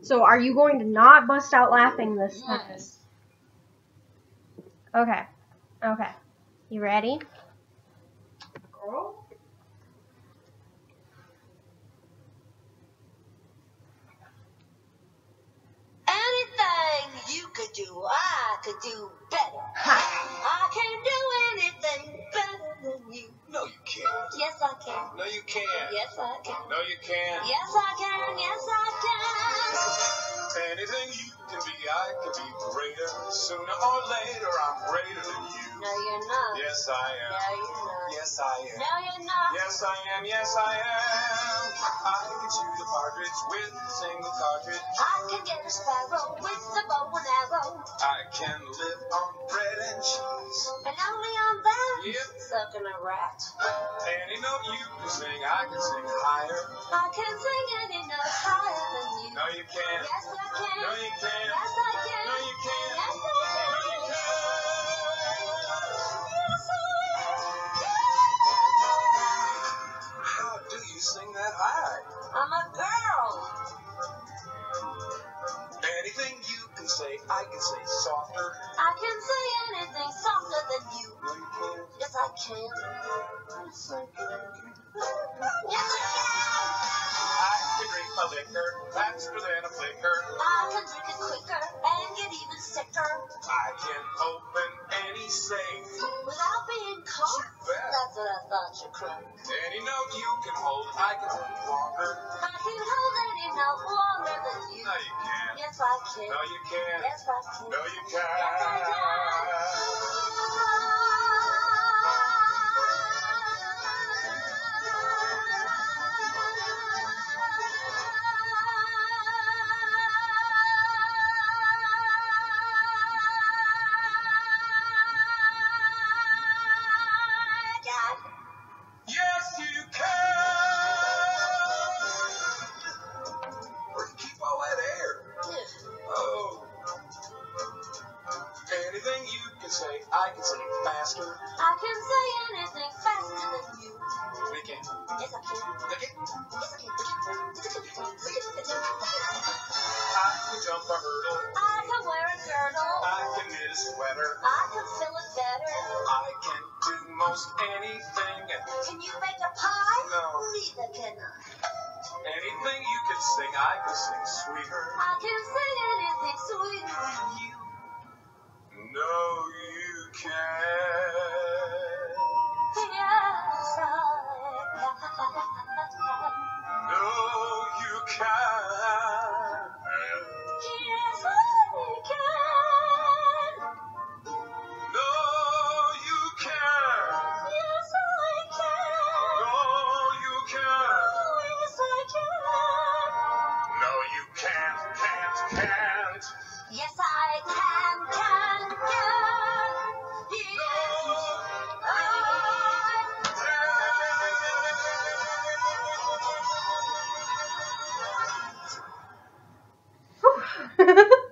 So are you going to not bust out laughing this time? Yes. Okay. Okay. You ready? Girl? Anything you could do, I could do better. I can do anything better than you. No, you can't. Yes, I can. No, you can't. Yes, I can. No, you can't. Yes, I can. Yes, I can. Anything you can be, I can be greater. Sooner or later, I'm greater than you. No, you're not. Yes, I am. No, you're not. Yes, I am. No, you're not. Yes, I am. Yes, I am. I can shoot a partridge with a single cartridge. I can get a sparrow with a bow and arrow. I can live on bread and cheese. And only on that, Yep. sucking a rat. Any note you can sing, I can sing higher. I can sing any note higher than you. No, you can't. Yes, I can. No, you can't. Yes, I can. No, you can't. Yes, I can. No, you can't. Yes, I How do you sing that high? I'm a girl. Anything you can say, I can say softer. I can say anything softer than you. No, you can't. Yes, I can. Yes, I can. Yes, I can. I can drink a liquor faster than a flicker. I can drink it quicker and get even sicker I can open any safe. without being caught. You bet. That's what I thought you cried. Any note you can hold, I can hold longer. I can hold any note longer than you. No, you can't. Yes, I can. No, you can't. Yes, I can. No, you can't. Yes, I can. Yes, you can. Where'd you keep all that air? Oh. Anything you can say, I can say faster. I can say anything faster than you. We can. Yes, I can. Okay. Yes, I can. Yes, I can. I can jump a hurdle. I can wear a girdle. I can knit a sweater. I can fill it better. I can do most anything. Can you make a pie? No. Neither can I. Anything you can sing, I can sing sweeter. I can sing anything sweeter than you. No, you can't. Yes, I can. No, you can't. Yes, I can. No, you can't. Yes, I can. No, you can't. Oh, yes, I can. No, you can't. Yes, I can. Yes, I Whew.